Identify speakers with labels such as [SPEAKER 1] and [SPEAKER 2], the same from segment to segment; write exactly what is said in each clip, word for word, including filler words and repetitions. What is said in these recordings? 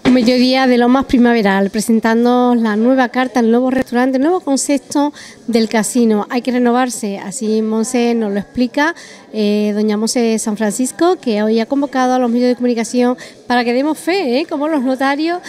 [SPEAKER 1] Un mediodía de lo más primaveral, presentando la nueva carta, el nuevo restaurante, el nuevo concepto del casino. Hay que renovarse, así Monse nos lo explica, eh, doña Monse San Francisco, que hoy ha convocado a los medios de comunicación para que demos fe, ¿eh? como los notarios,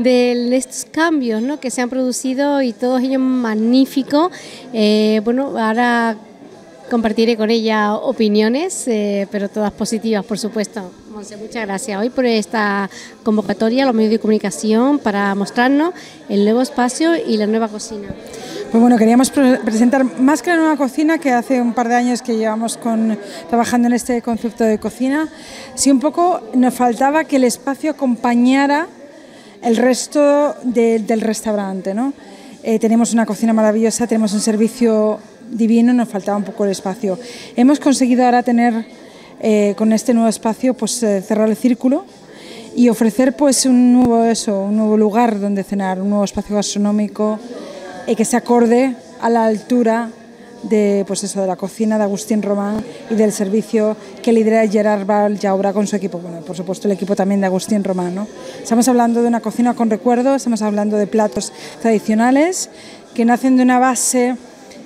[SPEAKER 1] de estos cambios, ¿no? que se han producido y todos ellos magníficos. Eh, bueno, ahora compartiré con ella opiniones, eh, pero todas positivas, por supuesto. Monse, muchas gracias hoy por esta convocatoria a los medios de comunicación para mostrarnos el nuevo espacio y la nueva cocina.
[SPEAKER 2] Pues bueno, queríamos pre presentar más que la nueva cocina, que hace un par de años que llevamos con, trabajando en este concepto de cocina, sí un poco nos faltaba que el espacio acompañara el resto de, del restaurante, ¿no? Eh, tenemos una cocina maravillosa, tenemos un servicio divino, nos faltaba un poco el espacio. Hemos conseguido ahora tener, eh, con este nuevo espacio, pues eh, cerrar el círculo y ofrecer pues un nuevo, eso, un nuevo lugar donde cenar, un nuevo espacio gastronómico eh, que se acorde a la altura de, pues eso, de la cocina de Agustín Román y del servicio que lidera Gerard Valljaura con su equipo, bueno, por supuesto el equipo también de Agustín Román, ¿no? Estamos hablando de una cocina con recuerdos, estamos hablando de platos tradicionales que nacen de una base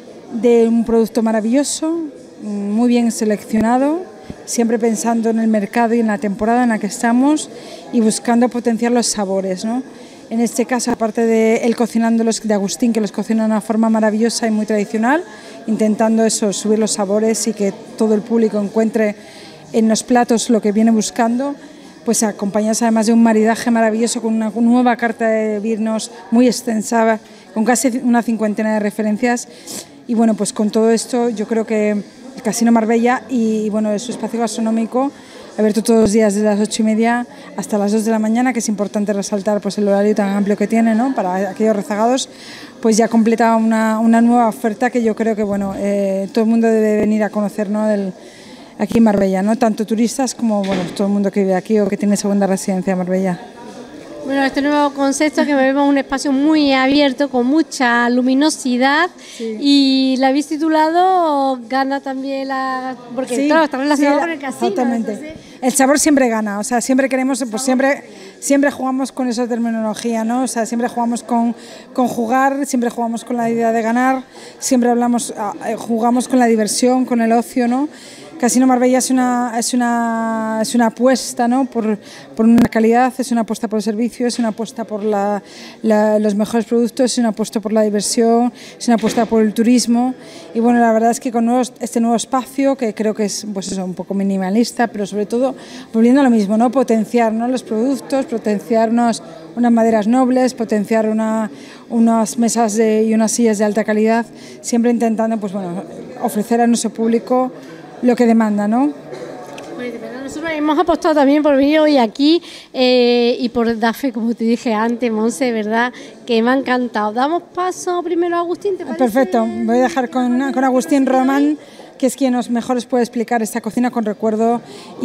[SPEAKER 2] de un producto maravilloso, muy bien seleccionado, siempre pensando en el mercado y en la temporada en la que estamos y buscando potenciar los sabores, ¿no? En este caso, aparte de él cocinando los de Agustín, que los cocina de una forma maravillosa y muy tradicional, intentando eso, subir los sabores y que todo el público encuentre en los platos lo que viene buscando, pues acompañados además de un maridaje maravilloso con una nueva carta de vinos muy extensa, con casi una cincuentena de referencias. Y bueno, pues con todo esto yo creo que el Casino Marbella y bueno, su espacio gastronómico, abierto todos los días desde las ocho y media hasta las dos de la mañana, que es importante resaltar pues el horario tan amplio que tiene, ¿no? Para aquellos rezagados, pues ya completa una, una nueva oferta que yo creo que bueno, eh, todo el mundo debe venir a conocer, ¿no? Del, aquí en Marbella, ¿no? Tanto turistas como bueno, todo el mundo que vive aquí o que tiene segunda residencia en Marbella.
[SPEAKER 1] Bueno, este nuevo concepto que vemos un espacio muy abierto, con mucha luminosidad, sí. Y la habéis titulado Gana también la... porque sí, claro, está relacionado sí, con el casino.
[SPEAKER 2] Exactamente.
[SPEAKER 1] Entonces...
[SPEAKER 2] El sabor siempre gana, o sea, siempre queremos, pues siempre, siempre jugamos con esa terminología, ¿no? O sea, siempre jugamos con, con jugar, siempre jugamos con la idea de ganar, siempre hablamos, jugamos con la diversión, con el ocio, ¿no? Casino Marbella es una, es una, es una apuesta, ¿no? por, por una calidad, es una apuesta por el servicio, es una apuesta por la, la, los mejores productos, es una apuesta por la diversión, es una apuesta por el turismo. Y bueno, la verdad es que con nuevos, este nuevo espacio, que creo que es pues eso, un poco minimalista, pero sobre todo volviendo a lo mismo, ¿no? Potenciar, ¿no? los productos, potenciar unos, unas maderas nobles, potenciar una, unas mesas de, y unas sillas de alta calidad, siempre intentando pues, bueno, ofrecer a nuestro público lo que demanda, ¿no?
[SPEAKER 1] Nosotros hemos apostado también por venir hoy aquí eh, y por dar fe, como te dije antes, Monse, ¿verdad? Que me ha encantado. Damos paso primero a Agustín, ¿te parece?
[SPEAKER 2] Perfecto, voy a dejar con, con Agustín Román, que es quien nos mejor os puede explicar esta cocina con recuerdo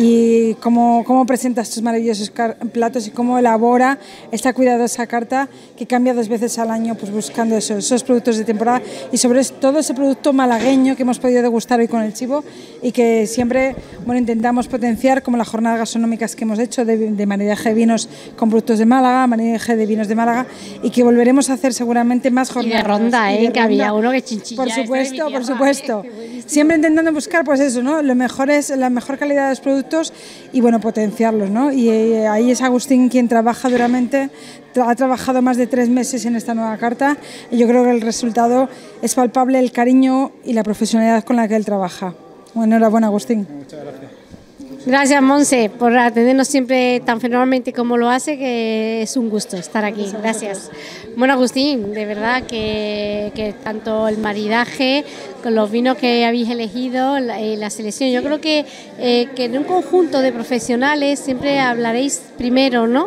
[SPEAKER 2] y cómo, cómo presenta estos maravillosos platos y cómo elabora esta cuidadosa carta que cambia dos veces al año, pues buscando esos, esos productos de temporada y sobre todo ese producto malagueño que hemos podido degustar hoy con el chivo y que siempre bueno, intentamos potenciar, como las jornadas gastronómicas que hemos hecho de, de maridaje de vinos con productos de Málaga, maridaje de vinos de Málaga y que volveremos a hacer seguramente más jornadas.
[SPEAKER 1] Y de ronda, ¿eh? De que ronda. Había uno que chinchilla.
[SPEAKER 2] Por supuesto, por supuesto. Siempre intentando buscar pues eso, ¿no? Lo mejor es la mejor calidad de los productos y bueno, potenciarlos, ¿no? Y eh, ahí es Agustín quien trabaja duramente, tra ha trabajado más de tres meses en esta nueva carta y yo creo que el resultado es palpable, el cariño y la profesionalidad con la que él trabaja. Bueno, enhorabuena, Agustín.
[SPEAKER 3] Muchas gracias.
[SPEAKER 1] Gracias, Monse, por atendernos siempre tan fenomenalmente como lo hace, que es un gusto estar aquí. Gracias. Bueno, Agustín, de verdad que, que tanto el maridaje con los vinos que habéis elegido, la, eh, la selección, yo creo que, eh, que en un conjunto de profesionales siempre hablaréis primero, ¿no?,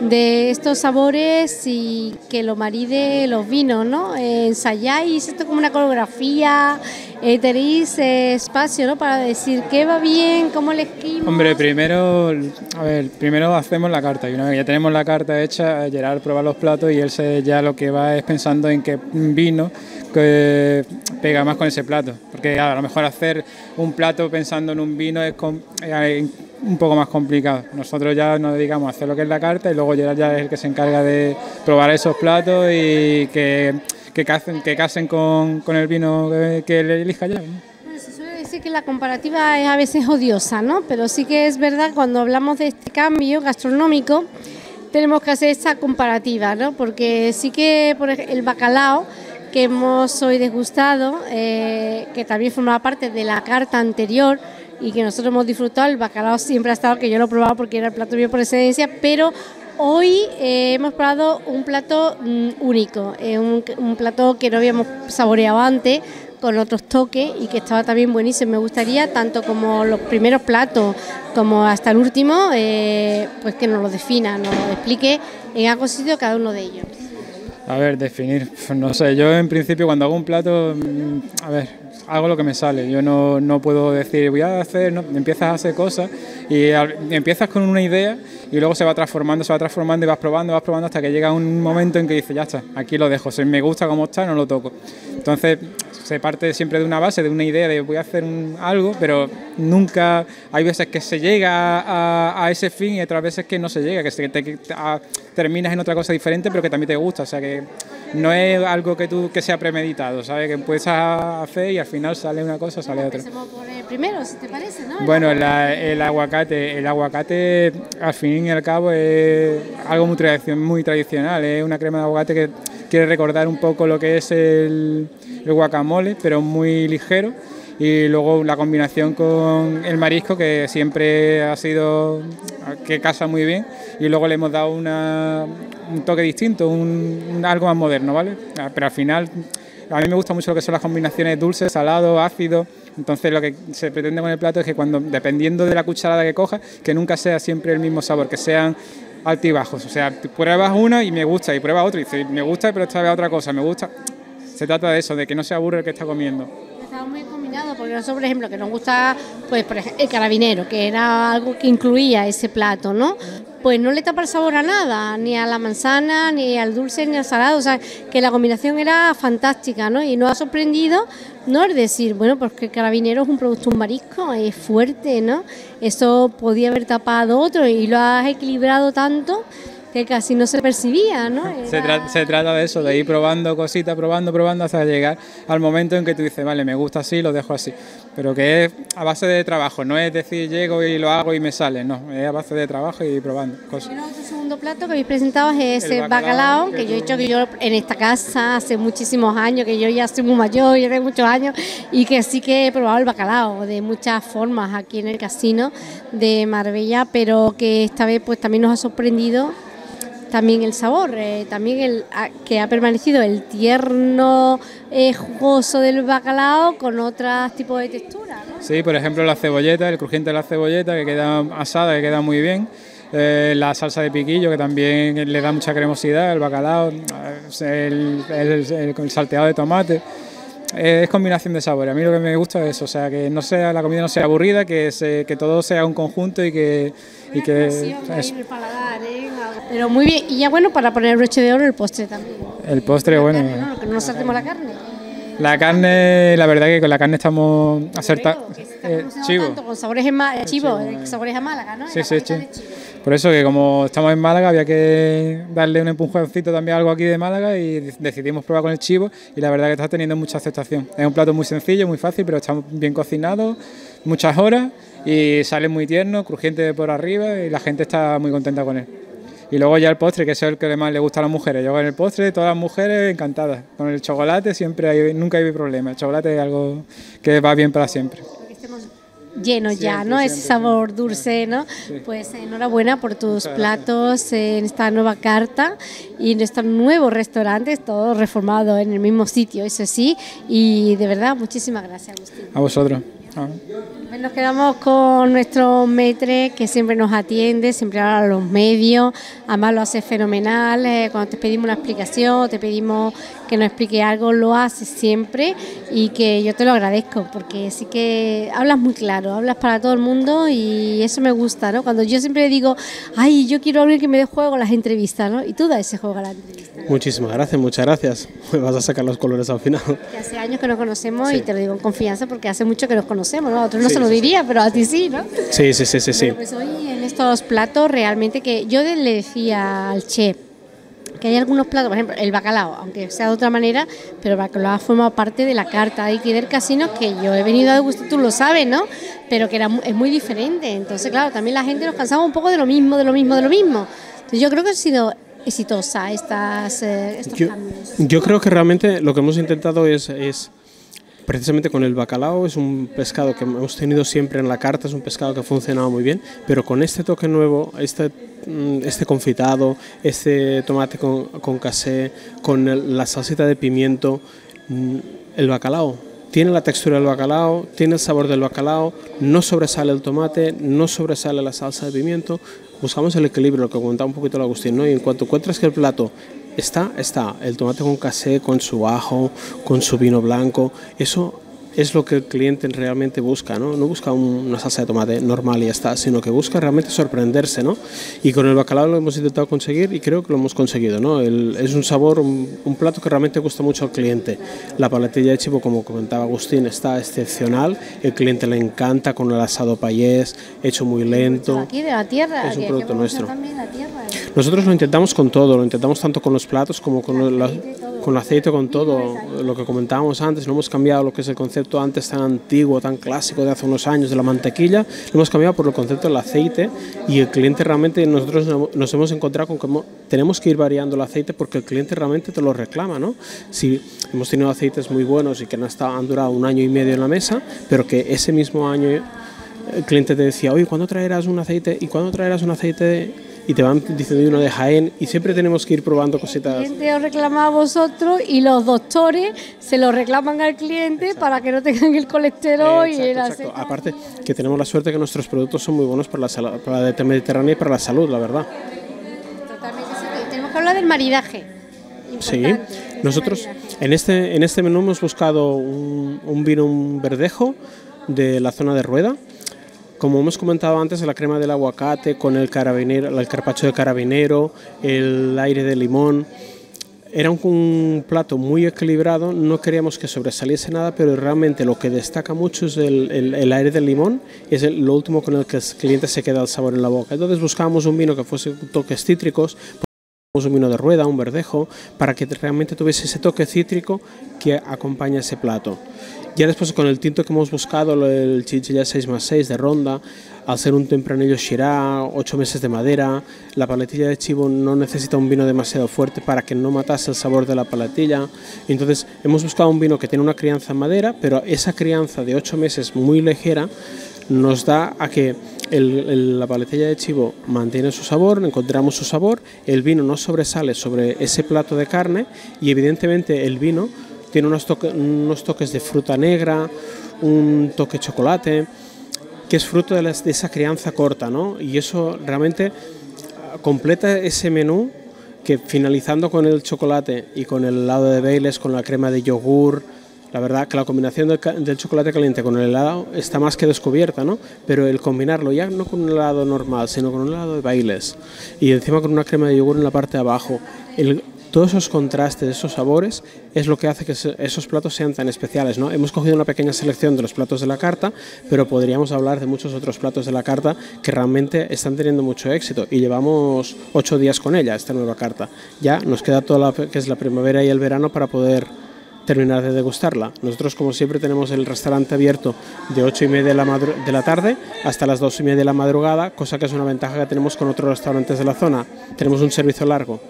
[SPEAKER 1] de estos sabores y que lo maride los vinos, ¿no? Eh, ensayáis esto como una coreografía, eh, tenéis eh, espacio, ¿no?, para decir qué va bien, cómo elegimos.
[SPEAKER 3] Hombre, primero, a ver, primero hacemos la carta y una vez que ya tenemos la carta hecha, Gerard prueba los platos y él se, ya lo que va es pensando en qué vino que pega más con ese plato, porque a lo mejor hacer un plato pensando en un vino es con, eh, un poco más complicado. Nosotros ya nos dedicamos a hacer lo que es la carta y luego Gerard ya es el que se encarga de probar esos platos y que, que casen, que casen con, con el vino que, que le elija ya, ¿no?
[SPEAKER 1] Se suele decir que la comparativa es a veces odiosa, ¿no? Pero sí que es verdad, cuando hablamos de este cambio gastronómico, tenemos que hacer esta comparativa, ¿no? Porque sí que por ejemplo, el bacalao que hemos hoy degustado, eh, que también formaba parte de la carta anterior y que nosotros hemos disfrutado, el bacalao siempre ha estado, que yo lo he probado porque era el plato mío por excelencia, pero hoy eh, hemos probado un plato mm, único, eh, un, un plato que no habíamos saboreado antes, con otros toques y que estaba también buenísimo. Me gustaría, tanto como los primeros platos como hasta el último, eh, pues que nos lo defina, nos lo explique en algo sitio cada uno de ellos.
[SPEAKER 3] A ver, definir, no sé, yo en principio cuando hago un plato, a ver, hago lo que me sale, yo no, no puedo decir voy a hacer, no, empiezas a hacer cosas y al, empiezas con una idea y luego se va transformando, se va transformando y vas probando, vas probando hasta que llega un momento en que dices ya está, aquí lo dejo, si me gusta como está, no lo toco. Entonces se parte siempre de una base, de una idea de voy a hacer un, algo, pero nunca, hay veces que se llega a, a ese fin y otras veces que no se llega, que se, te, te, a, terminas en otra cosa diferente pero que también te gusta, o sea que no es algo que tú que sea premeditado, ¿sabes? Que empiezas a hacer y al final sale una cosa, sale otra.
[SPEAKER 1] Empecemos por el primero, si te parece, ¿no?
[SPEAKER 3] Bueno, la, el aguacate, el aguacate al fin y al cabo es algo muy, tradicion, muy tradicional, es una crema de aguacate que quiere recordar un poco lo que es el, el guacamole, pero muy ligero. Y luego la combinación con el marisco, que siempre ha sido, que casa muy bien, y luego le hemos dado una, un toque distinto, un, un, algo más moderno, ¿vale? Pero al final, a mí me gusta mucho lo que son las combinaciones dulces, salados, ácidos. Entonces lo que se pretende con el plato es que cuando, dependiendo de la cucharada que cojas, que nunca sea siempre el mismo sabor, que sean altibajos. O sea, pruebas una y me gusta, y pruebas otra y dices, me gusta, pero esta vez otra cosa, me gusta. Se trata de eso, de que no se aburre el que está comiendo.
[SPEAKER 1] Está muy combinado, porque nosotros, por ejemplo, que nos gusta, pues, por ejemplo, el carabinero, que era algo que incluía ese plato, ¿no? Pues no le tapa el sabor a nada, ni a la manzana, ni al dulce, ni al salado, o sea, que la combinación era fantástica, ¿no? Y nos ha sorprendido, no es decir, bueno, porque el carabinero es un producto, un marisco, es fuerte, ¿no? Eso podía haber tapado otro y lo has equilibrado tanto que casi no se percibía, ¿no? Era...
[SPEAKER 3] Se, tra se trata de eso, de ir probando cositas, probando, probando, hasta llegar al momento en que tú dices, vale, me gusta así, lo dejo así. Pero que es a base de trabajo, no es decir, llego y lo hago y me sale, no, es a base de trabajo y probando cosas.
[SPEAKER 1] Y el otro segundo plato que habéis presentado es ese bacalao, bacalao, que, que yo he dicho que yo en esta casa hace muchísimos años, que yo ya soy muy mayor, ya tengo muchos años, y que sí que he probado el bacalao de muchas formas aquí en el casino de Marbella, pero que esta vez pues también nos ha sorprendido también el sabor, eh, también el a, que ha permanecido el tierno eh, jugoso del bacalao con otros tipos de textura, ¿no?
[SPEAKER 3] Sí, por ejemplo la cebolleta, el crujiente de la cebolleta que queda asada, que queda muy bien, eh, la salsa de piquillo que también le da mucha cremosidad, el bacalao, el, el, el, el salteado de tomate. Es combinación de sabores, a mí lo que me gusta es eso, o sea, que no sea la comida no sea aburrida, que se, que todo sea un conjunto y que...
[SPEAKER 1] Y que es el paladar, ¿eh? Pero muy bien, y ya bueno, para poner el broche de oro, el postre también.
[SPEAKER 3] El postre, la bueno...
[SPEAKER 1] Carne, ¿no? Que no nos saltemos la carne.
[SPEAKER 3] La carne, la verdad que con la carne estamos acertados.
[SPEAKER 1] Eh, chivo. Tanto, con sabores en Málaga, chivo, chivo, sabores a Málaga, ¿no?
[SPEAKER 3] Sí, sí, chivo. Por eso que como estamos en Málaga había que darle un empujoncito también a algo aquí de Málaga y decidimos probar con el chivo y la verdad que está teniendo mucha aceptación. Es un plato muy sencillo, muy fácil, pero está bien cocinado, muchas horas y sale muy tierno, crujiente por arriba y la gente está muy contenta con él. Y luego ya el postre, que es el que más le gusta a las mujeres. Yo con el postre, todas las mujeres encantadas. Con el chocolate siempre hay, nunca hay problema. El chocolate es algo que va bien para siempre.
[SPEAKER 1] Lleno ya, siempre, ¿no? Siempre, ese sabor siempre. Dulce, ¿no? Sí. Pues enhorabuena por tus Muchas platos gracias. En esta nueva carta y en estos nuevos restaurantes, todos reformados en el mismo sitio, eso sí. Y de verdad, muchísimas gracias, Agustín.
[SPEAKER 3] A vosotros. Ah.
[SPEAKER 1] Pues nos quedamos con nuestro maitre que siempre nos atiende, siempre habla a los medios, además lo hace fenomenal, eh, cuando te pedimos una explicación, te pedimos que nos explique algo, lo hace siempre y que yo te lo agradezco porque sí que hablas muy claro, hablas para todo el mundo y eso me gusta, ¿no? Cuando yo siempre digo, ay, yo quiero a alguien que me dé juego a las entrevistas, ¿no? Y tú das ese juego a las entrevistas.
[SPEAKER 4] Muchísimas gracias, muchas gracias. Me vas a sacar los colores al final.
[SPEAKER 1] Que hace años que nos conocemos sí. Y te lo digo en confianza porque hace mucho que nos conocemos, ¿no? Nosotros nos
[SPEAKER 4] sí.
[SPEAKER 1] se lo diría, pero a ti sí, ¿no?
[SPEAKER 4] Sí, sí, sí, sí, sí.
[SPEAKER 1] Bueno, pues hoy en estos platos realmente que yo le decía al chef que hay algunos platos, por ejemplo, el bacalao, aunque sea de otra manera, pero el bacalao ha formado parte de la carta de aquí del casino, que yo he venido a degustar, tú lo sabes, ¿no? Pero que era, es muy diferente. Entonces, claro, también la gente nos cansaba un poco de lo mismo, de lo mismo, de lo mismo. Entonces, yo creo que ha sido exitosa estas, eh, estos
[SPEAKER 4] yo,
[SPEAKER 1] cambios.
[SPEAKER 4] Yo creo que realmente lo que hemos intentado es... es precisamente con el bacalao, es un pescado que hemos tenido siempre en la carta, es un pescado que ha funcionado muy bien, pero con este toque nuevo, este, este confitado, este tomate con, con casé, con el, la salsita de pimiento, el bacalao tiene la textura del bacalao, tiene el sabor del bacalao, no sobresale el tomate, no sobresale la salsa de pimiento. Buscamos el equilibrio, lo que comentaba un poquito el Agustín, ¿no? Y en cuanto encuentras que el plato está, está, el tomate con casé, con su ajo, con su vino blanco, eso es lo que el cliente realmente busca, ¿no? No busca un, una salsa de tomate normal y ya está, sino que busca realmente sorprenderse, ¿no? Y con el bacalao lo hemos intentado conseguir y creo que lo hemos conseguido, ¿no? El, es un sabor, un, un plato que realmente gusta mucho al cliente. La paletilla de chivo, como comentaba Agustín, está excepcional, el cliente le encanta con el asado payés, hecho muy lento.
[SPEAKER 1] Aquí de la tierra,
[SPEAKER 4] es un
[SPEAKER 1] que,
[SPEAKER 4] producto
[SPEAKER 1] que
[SPEAKER 4] nuestro.
[SPEAKER 1] También la tierra, ¿eh?
[SPEAKER 4] Nosotros lo intentamos con todo, lo intentamos tanto con los platos como con el, la, con el aceite, con todo, lo que comentábamos antes, no hemos cambiado lo que es el concepto antes tan antiguo, tan clásico de hace unos años de la mantequilla, lo hemos cambiado por el concepto del aceite y el cliente realmente, nosotros nos hemos encontrado con que tenemos que ir variando el aceite porque el cliente realmente te lo reclama, ¿no? Si hemos tenido aceites muy buenos y que han, estado, han durado un año y medio en la mesa, pero que ese mismo año el cliente te decía, oye, ¿cuándo traerás un aceite? ¿Y cuándo traerás un aceite de...? Y te van diciendo uno de Jaén y siempre tenemos que ir probando cositas.
[SPEAKER 1] El cliente os reclama a vosotros y los doctores se lo reclaman al cliente. Exacto. Para que no tengan el colesterol
[SPEAKER 4] exacto,
[SPEAKER 1] y el
[SPEAKER 4] aceite. Aparte que tenemos la suerte que nuestros productos son muy buenos para la, para la dieta mediterránea y para la salud, la verdad.
[SPEAKER 1] Totalmente sí. Tenemos que hablar del maridaje.
[SPEAKER 4] Importante, sí, nosotros en este, en este menú hemos buscado un, un vino un verdejo de la zona de Rueda. Como hemos comentado antes, la crema del aguacate con el carabinero, el carpaccio de carabinero, el aire de limón. Era un, un plato muy equilibrado, no queríamos que sobresaliese nada, pero realmente lo que destaca mucho es el, el, el aire del limón, es el, lo último con el que el cliente se queda el sabor en la boca. Entonces buscábamos un vino que fuese toques cítricos, un vino de Rueda, un verdejo, para que realmente tuviese ese toque cítrico que acompaña ese plato. Ya después con el tinto que hemos buscado, el Chinchilla seis más seis de Ronda, al ser un tempranillo Shiraz, ocho meses de madera, la paletilla de chivo no necesita un vino demasiado fuerte para que no matase el sabor de la paletilla. Entonces hemos buscado un vino que tiene una crianza en madera, pero esa crianza de ocho meses muy ligera nos da a que el, el, la paletilla de chivo mantiene su sabor, encontramos su sabor, el vino no sobresale sobre ese plato de carne y evidentemente el vino tiene unos, toque, unos toques de fruta negra, un toque de chocolate, que es fruto de, las, de esa crianza corta, ¿no? Y eso realmente completa ese menú que finalizando con el chocolate y con el helado de Baileys, con la crema de yogur, la verdad que la combinación del, del chocolate caliente con el helado está más que descubierta, ¿no? Pero el combinarlo ya no con un helado normal, sino con un helado de Baileys y encima con una crema de yogur en la parte de abajo, el, todos esos contrastes, esos sabores, es lo que hace que esos platos sean tan especiales, ¿no? Hemos cogido una pequeña selección de los platos de la carta, pero podríamos hablar de muchos otros platos de la carta que realmente están teniendo mucho éxito y llevamos ocho días con ella, esta nueva carta. Ya nos queda toda la que es la primavera y el verano para poder terminar de degustarla. Nosotros, como siempre, tenemos el restaurante abierto de ocho y media de la, de la tarde hasta las dos y media de la madrugada, cosa que es una ventaja que tenemos con otros restaurantes de la zona. Tenemos un servicio largo.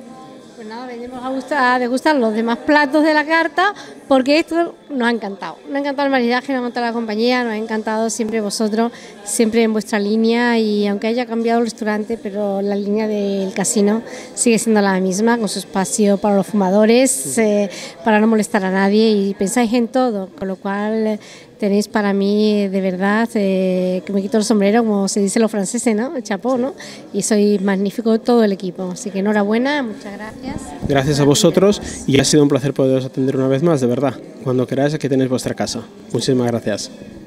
[SPEAKER 1] A, gustar, a degustar los demás platos de la carta porque esto nos ha encantado, nos ha encantado el maridaje, nos ha encantado la compañía, nos ha encantado siempre vosotros, siempre en vuestra línea y aunque haya cambiado el restaurante, pero la línea del casino sigue siendo la misma, con su espacio para los fumadores, eh, para no molestar a nadie y pensáis en todo, con lo cual tenéis para mí de verdad eh, que me quito el sombrero, como se dice los franceses, ¿no? El chapó, ¿no? Y soy magnífico todo el equipo, así que enhorabuena, muchas gracias.
[SPEAKER 4] Gracias a vosotros y ha sido un placer poderos atender una vez más, de verdad. Cuando queráis aquí tenéis vuestra casa. Muchísimas gracias.